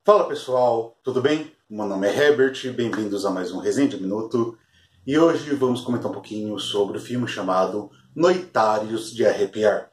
Fala pessoal, tudo bem? Meu nome é Herbert, bem-vindos a mais um Resenha de Minuto. E hoje vamos comentar um pouquinho sobre o filme chamado Noitários de Arrepiar.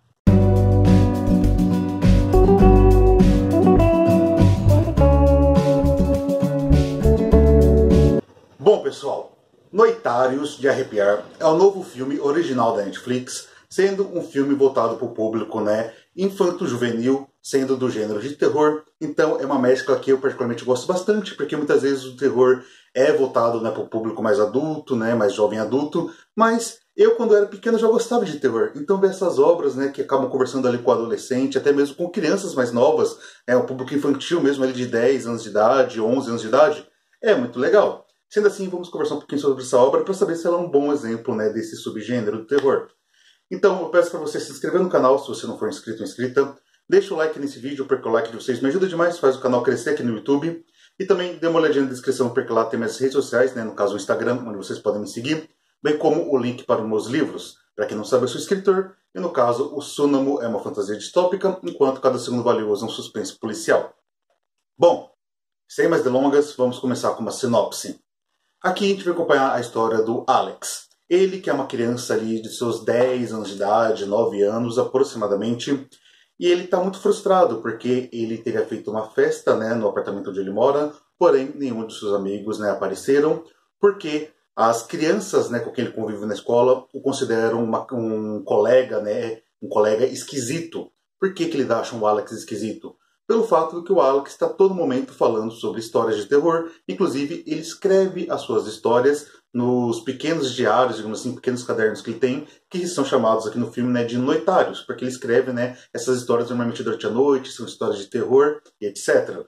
Bom pessoal, Noitários de Arrepiar é o novo filme original da Netflix, sendo um filme voltado para o público infanto-juvenil, sendo do gênero de terror. Então é uma mescla que eu particularmente gosto bastante, porque muitas vezes o terror é voltado para o público mais adulto, mais jovem adulto, mas eu quando era pequeno já gostava de terror. Então ver essas obras que acabam conversando ali com o adolescente, até mesmo com crianças mais novas, o público infantil mesmo, ali de 10 anos de idade, 11 anos de idade, é muito legal. Sendo assim, vamos conversar um pouquinho sobre essa obra para saber se ela é um bom exemplo desse subgênero do terror. Então, eu peço para você se inscrever no canal se você não for inscrito ou inscrita. Deixa o like nesse vídeo, porque o like de vocês me ajuda demais, faz o canal crescer aqui no YouTube. E também dê uma olhadinha na descrição, porque lá tem minhas redes sociais, no caso o Instagram, onde vocês podem me seguir, bem como o link para os meus livros. Para quem não sabe, eu sou escritor, e no caso, o Súnamo é uma fantasia distópica, enquanto Cada Segundo Valioso é um suspense policial. Bom, sem mais delongas, vamos começar com uma sinopse. Aqui a gente vai acompanhar a história do Alex. Ele que é uma criança ali de seus 10 anos de idade, 9 anos aproximadamente, e ele está muito frustrado porque ele teria feito uma festa no apartamento onde ele mora, porém nenhum de seus amigos apareceram, porque as crianças com quem ele convive na escola o consideram um colega esquisito. Por que eles acham o Alex esquisito? Pelo fato de que o Alex está todo momento falando sobre histórias de terror. Inclusive, ele escreve as suas histórias nos pequenos diários, digamos assim, pequenos cadernos que ele tem, que são chamados aqui no filme de noitários, porque ele escreve essas histórias normalmente durante a noite, são histórias de terror e etc.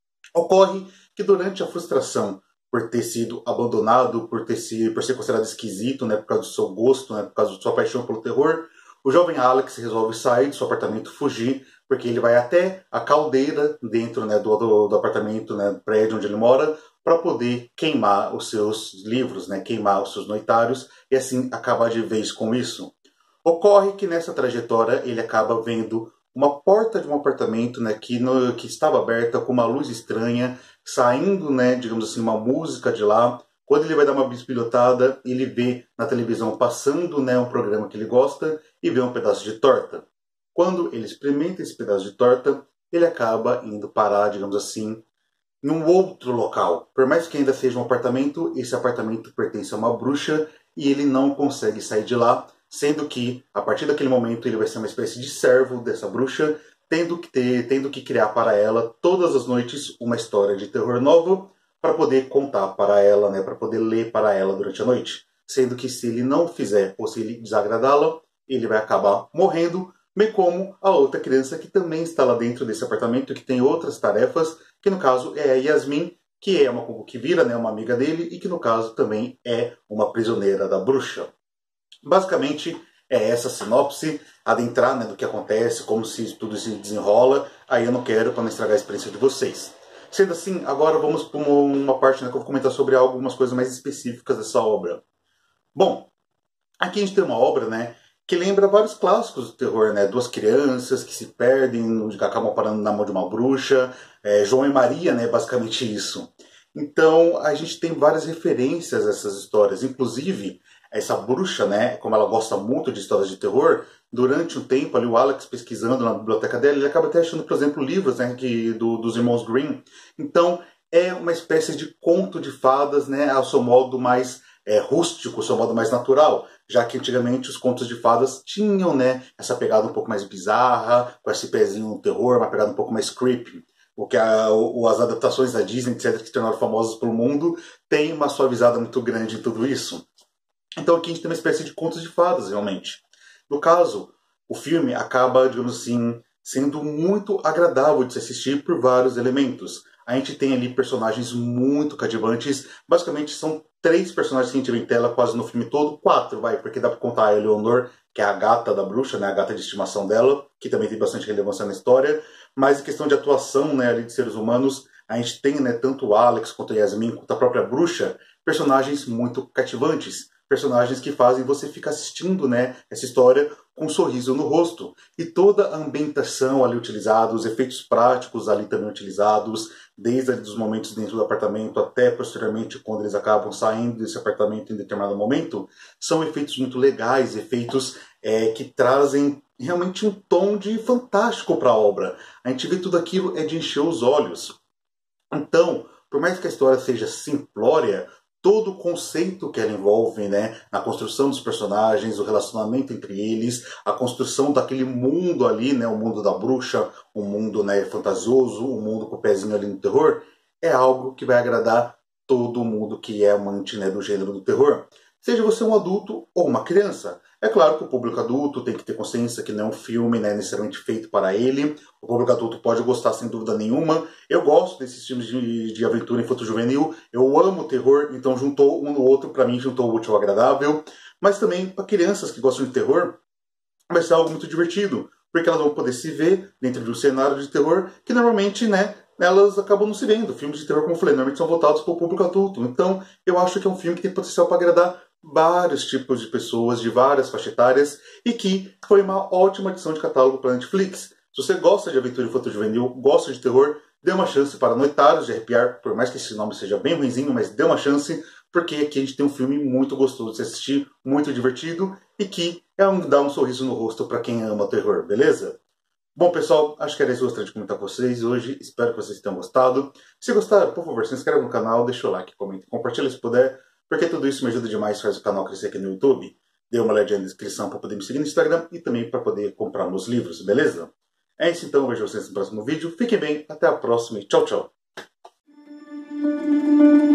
Ocorre que durante a frustração por ter sido abandonado, por ser considerado esquisito, por causa do seu gosto, por causa da sua paixão pelo terror, o jovem Alex resolve sair do seu apartamento, fugir, porque ele vai até a caldeira dentro do apartamento, do prédio onde ele mora, para poder queimar os seus livros, queimar os seus noitários, e assim acabar de vez com isso. Ocorre que nessa trajetória ele acaba vendo uma porta de um apartamento que estava aberta com uma luz estranha, saindo, digamos assim, uma música de lá. Quando ele vai dar uma bisbilhotada, ele vê na televisão passando um programa que ele gosta e vê um pedaço de torta. Quando ele experimenta esse pedaço de torta, ele acaba indo parar, digamos assim, em um outro local. Por mais que ainda seja um apartamento, esse apartamento pertence a uma bruxa e ele não consegue sair de lá, sendo que, a partir daquele momento, ele vai ser uma espécie de servo dessa bruxa, tendo que criar para ela, todas as noites, uma história de terror nova, para poder contar para ela, para poder ler para ela durante a noite. Sendo que se ele não fizer, ou se ele desagradá-la, ele vai acabar morrendo, bem como a outra criança que também está lá dentro desse apartamento, que tem outras tarefas, que no caso é a Yasmin, que é uma que vira uma amiga dele, e que no caso também é uma prisioneira da bruxa. Basicamente é essa sinopse, adentrar do que acontece, como se tudo se desenrola. Aí eu não quero para não estragar a experiência de vocês. Sendo assim, agora vamos para uma parte que eu vou comentar sobre algumas coisas mais específicas dessa obra. Bom, aqui a gente tem uma obra que lembra vários clássicos do terror, duas crianças que se perdem, que acabam parando na mão de uma bruxa, João e Maria, basicamente isso. Então a gente tem várias referências a essas histórias, inclusive essa bruxa, como ela gosta muito de histórias de terror, durante um tempo ali o Alex pesquisando na biblioteca dela, ele acaba até achando, por exemplo, livros dos irmãos Grimm. Então é uma espécie de conto de fadas, ao seu modo mais rústico, ao seu modo mais natural, já que antigamente os contos de fadas tinham essa pegada um pouco mais bizarra, com esse pezinho no terror, uma pegada um pouco mais creepy. Porque as adaptações da Disney, etc., que se tornaram famosas pelo mundo, tem uma suavizada muito grande em tudo isso. Então aqui a gente tem uma espécie de contos de fadas, realmente. No caso, o filme acaba, digamos assim, sendo muito agradável de se assistir por vários elementos. A gente tem ali personagens muito cativantes. Basicamente são 3 personagens que a gente vê em tela quase no filme todo. 4, porque dá pra contar a Eleonor, que é a gata da bruxa, a gata de estimação dela, que também tem bastante relevância na história. Mas em questão de atuação ali de seres humanos, a gente tem tanto o Alex quanto a Yasmin, quanto a própria bruxa, personagens muito cativantes. Personagens que fazem você ficar assistindo essa história com um sorriso no rosto. E toda a ambientação ali utilizada, os efeitos práticos ali também utilizados, desde ali dos momentos dentro do apartamento até posteriormente quando eles acabam saindo desse apartamento em determinado momento, são efeitos muito legais, efeitos que trazem realmente um tom de fantástico para a obra. A gente vê tudo aquilo de encher os olhos. Então, por mais que a história seja simplória, todo o conceito que ela envolve, né, na construção dos personagens, o relacionamento entre eles, a construção daquele mundo ali, né, o mundo da bruxa, um mundo, né, fantasioso, um mundo com o pezinho ali no terror, é algo que vai agradar todo mundo que é amante, né, do gênero do terror. Seja você um adulto ou uma criança. É claro que o público adulto tem que ter consciência que não é um filme, né, necessariamente feito para ele. O público adulto pode gostar sem dúvida nenhuma. Eu gosto desses filmes de aventura infanto-juvenil. Eu amo terror, então juntou um no outro, para mim juntou o útil ao agradável. Mas também para crianças que gostam de terror, vai ser algo muito divertido, porque elas vão poder se ver dentro de um cenário de terror que normalmente, né, elas acabam não se vendo. Filmes de terror, como eu falei, normalmente são voltados para o público adulto. Então, eu acho que é um filme que tem potencial para agradar vários tipos de pessoas, de várias faixas etárias, e que foi uma ótima adição de catálogo para a Netflix. Se você gosta de aventura infanto-juvenil, gosta de terror, dê uma chance para Noitários de Arrepiar, por mais que esse nome seja bem ruinzinho, mas dê uma chance, porque aqui a gente tem um filme muito gostoso de se assistir, muito divertido, e que dá um sorriso no rosto para quem ama terror, beleza? Bom, pessoal, acho que era isso que eu gostaria de comentar com vocês hoje. Espero que vocês tenham gostado. Se gostaram, por favor, se inscreva no canal, deixa o like, comenta, compartilha se puder, porque tudo isso me ajuda demais, faz o canal crescer aqui no YouTube. Dê uma olhadinha na descrição para poder me seguir no Instagram e também para poder comprar meus livros, beleza? É isso então, vejo vocês no próximo vídeo. Fiquem bem, até a próxima e tchau, tchau!